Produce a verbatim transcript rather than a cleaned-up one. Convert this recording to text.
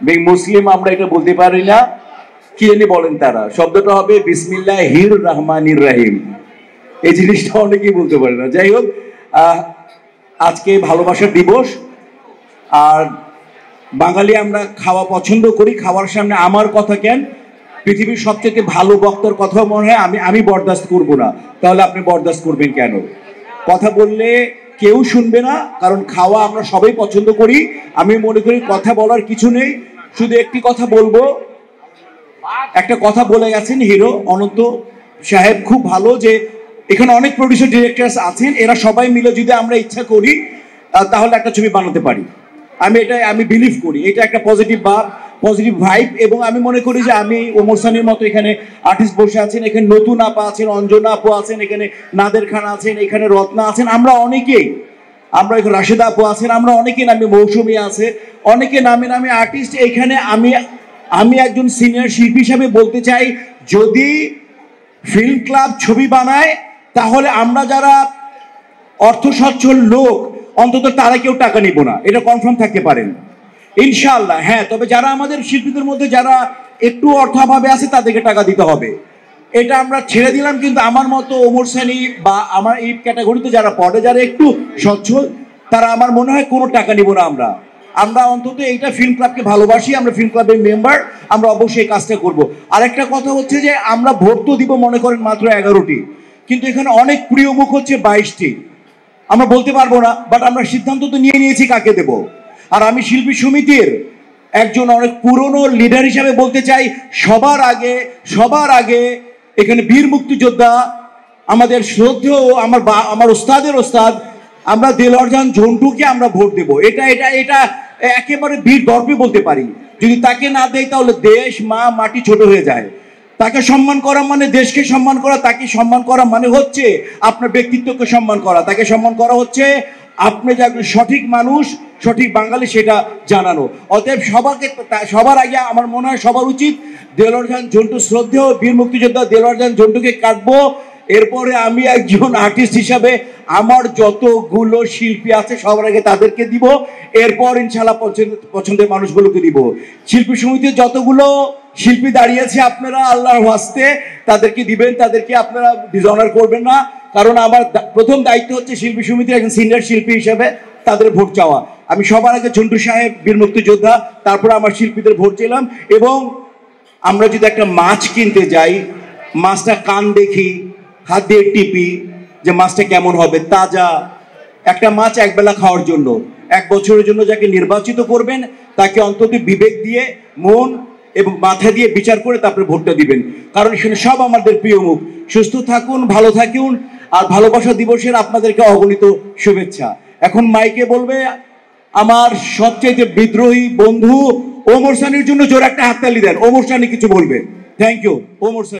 মুসলিম আমরা এটা বলতে পারি না, কি জানি বলেন তারা, শব্দটা হবে বিসমিল্লাহির রহমানির রহিম। এই জিনিসটা অনেকেই বলতে পারে না। যাই হোক, আজকে ভালোবাসার দিবস, আর বাঙালি আমরা খাওয়া পছন্দ করি, খাওয়ার সামনে আমার কথা কেন, পৃথিবীর সবচেয়ে ভালো বক্তার কথা মনে হয় আমি আমি বরদাস্ত করব না। তাহলে আপনি বরদাস্ত করবেন কেন? কথা বললে কেউ শুনবে না, কারণ খাওয়া আমরা সবাই পছন্দ করি। আমি মনে করি কথা বলার কিছু নেই, শুধু একটি কথা বলবো। একটা কথা বলে গেছেন হিরো অনন্ত সাহেব খুব ভালো, যে এখানে অনেক প্রডিউসার ডিরেক্টরস আছেন, এরা সবাই মিলে যদি আমরা ইচ্ছা করি তাহলে একটা ছবি বানাতে পারি। আমি এটা আমি বিলিভ করি, এটা একটা পজিটিভ বা পজিটিভ ভাইব। এবং আমি মনে করি যে আমি ওমর সানির মতো এখানে আর্টিস্ট বসে আছেন, এখানে নতুন আপা আছেন, অঞ্জনা আপু আছেন, এখানে নাদের খান আছেন, এখানে রত্না আছেন, আমরা অনেকেই, আমরা এখানে রাশেদা আপু আছেন, আমরা অনেকেই নামে, মৌসুমী আছে, অনেকে নামে নামে আর্টিস্ট এখানে। আমি আমি একজন সিনিয়র শিল্পী হিসাবে বলতে চাই, যদি ফিল্ম ক্লাব ছবি বানায় তাহলে আমরা যারা অর্থ সচ্ছল লোক অন্তত তারা কেউ টাকা নিব না, এটা কনফার্ম থাকতে পারেন ইনশাআল্লাহ। হ্যাঁ, তবে যারা আমাদের শিল্পীদের মধ্যে যারা একটু অর্থাভাবে আছে তাদেরকে টাকা দিতে হবে, এটা আমরা ছেড়ে দিলাম। কিন্তু আমার মতো ওমর সানি বা আমার এই ক্যাটাগরিতে যারা পড়ে, যারা একটু সচ্ছল, তারা আমার মনে হয় কোনো টাকা নিব না। আমরা আমরা অন্তত এইটা ফিল্ম ক্লাবকে ভালোবাসি, আমরা ফিল্ম ক্লাবের মেম্বার, আমরা অবশ্যই কাজটা করব। আরেকটা কথা হচ্ছে যে আমরা ভোট তো দিব মনে করেন মাত্র এগারোটি, কিন্তু এখানে অনেক প্রিয় মুখ হচ্ছে বাইশটি। আমরা বলতে পারবো না, বাট আমরা সিদ্ধান্ত তো নিয়ে নিয়েছি কাকে দেব। আর আমি শিল্পী সমিতির একজন অনেক পুরনো লিডার হিসাবে বলতে চাই, সবার আগে সবার আগে এখানে বীর মুক্তিযোদ্ধা আমাদের শ্রদ্ধেয় আমার আমার ওস্তাদের ওস্তাদ, আমরা দেলোয়ার ঝন্টুকে আমরা ভোট দেব। এটা এটা এটা একেবারে বীর দর্পে বলতে পারি। যদি তাকে না দেয় তাহলে দেশ, মা, মাটি ছোট হয়ে যায়। তাকে সম্মান করা মানে দেশকে সম্মান করা, তাকে সম্মান করা মানে হচ্ছে আপনার ব্যক্তিত্বকে সম্মান করা, তাকে সম্মান করা হচ্ছে আপনি যে একজন সঠিক মানুষ, সঠিক বাঙালি সেটা জানানো। অতএব সবাইকে, সবার আগে আমার মনে হয় সবার উচিত দেলোয়ার ঝন্টু শ্রদ্ধেয় বীর মুক্তিযোদ্ধা দেলোয়ার ঝন্টুকে কাটবো। এরপরে আমি একজন আর্টিস্ট হিসাবে আমার যতগুলো শিল্পী আছে সবার আগে তাদেরকে দিব, এরপর ইনশাআল্লাহ পছন্দের মানুষগুলোকে দিব। শিল্পী সমিতির যতগুলো শিল্পী দাঁড়িয়েছে আপনারা আল্লাহর ওয়াস্তে তাদেরকে দিবেন, তাদেরকে আপনারা ডিসঅনার করবেন না। কারণ আমার প্রথম দায়িত্ব হচ্ছে শিল্পী সমিতির একজন সিনিয়র শিল্পী হিসেবে তাদের ভোট চাওয়া। আমি সবার আগে ঝন্টু সাহেব বীর মুক্তিযোদ্ধা, তারপরে আমার শিল্পীদের ভোট চাইলাম। এবং আমরা যদি একটা মাছ কিনতে যাই, মাছটা কান দেখি, হাত দিয়ে টিপি যে মাছটা কেমন হবে, তাজা একটা মাছ একবেলা খাওয়ার জন্য, এক বছরের জন্য যাকে নির্বাচিত করবেন তাকে অন্তত বিবেক দিয়ে, মন এবং মাথা দিয়ে বিচার করে তারপরে ভোটটা দিবেন। কারণ এখানে সব আমাদের প্রিয় মুখ। সুস্থ থাকুন, ভালো থাকুন, আর ভালোবাসা দিবসের আপনাদেরকে অগণিত শুভেচ্ছা। এখন মাইকে বলবে আমার সবচেয়ে বিদ্রোহী বন্ধু ওমর সানির জন্য জোরে একটা হাততালি দেন। ওমর সানি কিছু বলবে। Thank you Omar Sunny.